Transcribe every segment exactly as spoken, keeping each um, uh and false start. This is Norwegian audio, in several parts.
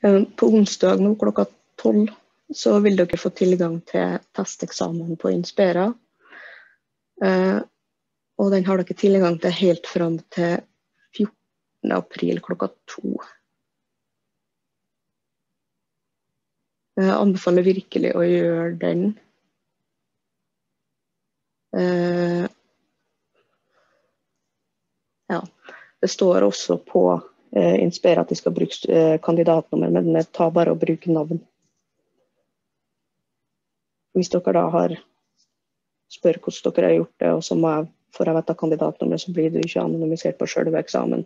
Eh, På onsdag nå klokka tolv så vil dere få tilgang til testeksamen på Inspera. Eh, Og den har dere tilgang til helt fram til fjortende april klokka to. Jeg anbefaler virkelig å gjøre den. Eh, ja, det står også på eh, Inspera at de skal bruke eh, kandidatnummer, men ta bare og bruk navn. Hvis dere da har spør hvordan dere har gjort det, og så må jeg, får jeg vite kandidatnummer, så blir det ikke anonymisert på selve eksamen.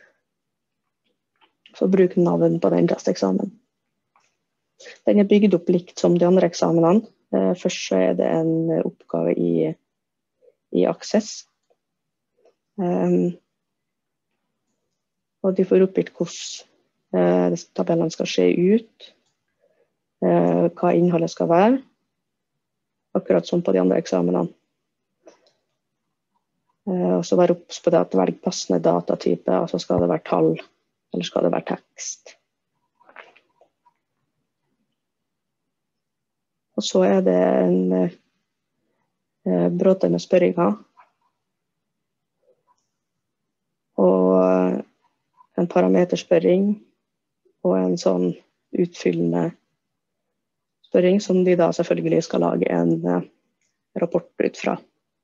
Så bruk navn på den testeksamen. Den er bygd opp likt som de andre eksamenene. Eh, først så er det en oppgave i, i Access. Um, og de får oppgitt hvordan eh, tabellene skal se ut, eh, hva innholdet skal være, akkurat som på de andre eksamenene. Eh, og så være obs på det at velg passende datatype, altså skal det være tall, eller skal det være tekst. Og så er det en eh, bråte med spørringer. Og en parameterspørring, og en sånn utfyllende spørring, som de da selvfølgelig skal lage en eh, rapport ut fra.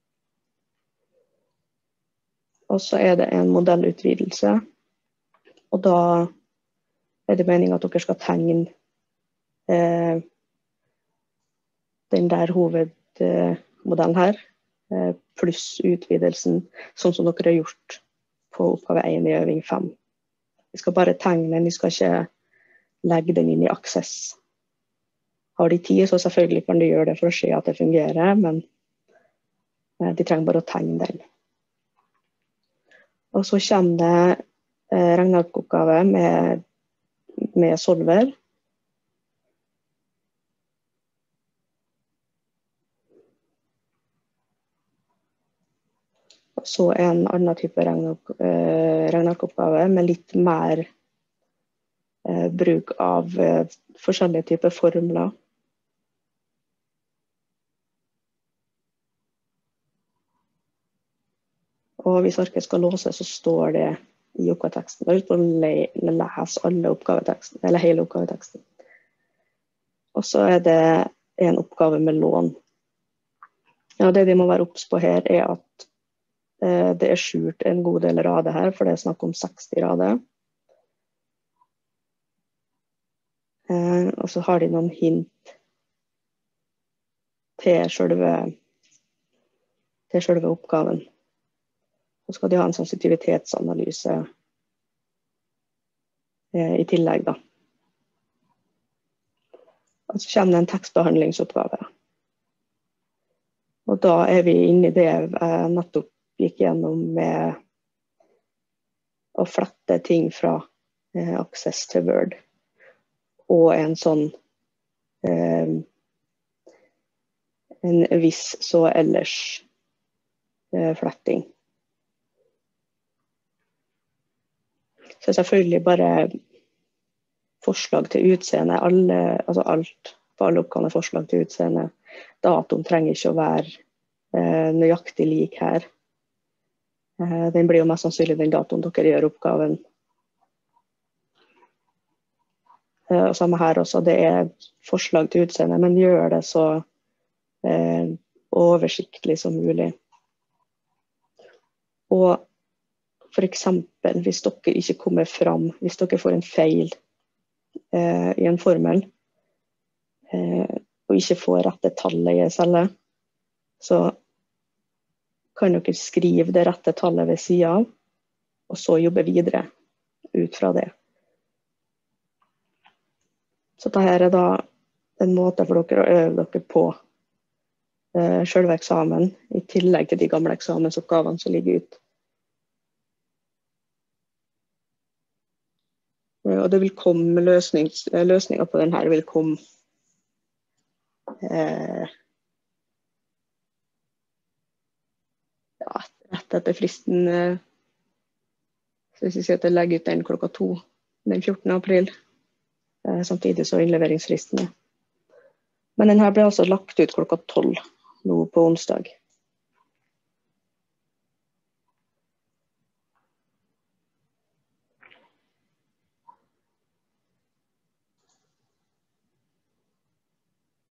Og så er det en modellutvidelse, og da er det meningen at dere skal tegne eh, den der hovedmodellen her, eh, pluss utvidelsen, sånn som dere har gjort på oppgave én i øving fem. Vi skal bare tegne den, vi skal ikke legge den inn i Access. Har de tid, så selvfølgelig kan de gjøre det for å se at det fungerer, men eh, de trenger bare å tegne den. Og så kommer det eh, regnearkoppgave med, med solver. Og så en annen type regnearkoppgave med litt mer eh, bruk av eh, forskjellige typer formler. Og hvis arket skal låse, så står det i oppgaveteksten. Da er det på å lese alle oppgaveteksten, eller hele oppgaveteksten. Og så er det en oppgave med lån. Ja, det de må være obs på her er at eh, det er skjult en god del rader her, for det er snakk om seksti rader. Eh, og så har de noen hint til selve, til selve oppgaven. Så skal de ha en sensitivitetsanalyse eh, i tillegg da. Og så kommer det en tekstbehandlingsoppgave. Og da er vi inne i det jeg nettopp gikk gjennom med å flette ting fra eh, Access til Word. Og en sånn eh, en viss så ellers eh, fletting. Så selvfølgelig bare forslag til utseende, alle, altså alt på alle oppgavene forslag til utseende. Datoen trenger ikke å være eh, nøyaktig lik her. Eh, den blir jo mest sannsynlig den datoen dere gjør oppgaven. Eh, og samme her også, det er forslag til utseende, men gjør det så eh, oversiktlig som mulig. Og for eksempel, hvis dere ikke kommer fram, hvis dere får en feil eh, i en formel, eh, og ikke får rette tallet i en celle, så kan dere skrive det rette tallet ved siden av, og så jobbe videre ut fra det. Så dette er da en måte for dere å øve dere på eh, selve eksamen, i tillegg til de gamle eksamensoppgavene som ligger ute. Og det vil komme løsnings, løsninger på denne, vil komme eh, ja, rett etter fristen. Eh, så hvis vi sier at jeg legger ut den klokka to, den fjortende april. eh, samtidig så innleveringsfristen er. Men den her ble altså lagt ut klokka tolv nå på onsdag.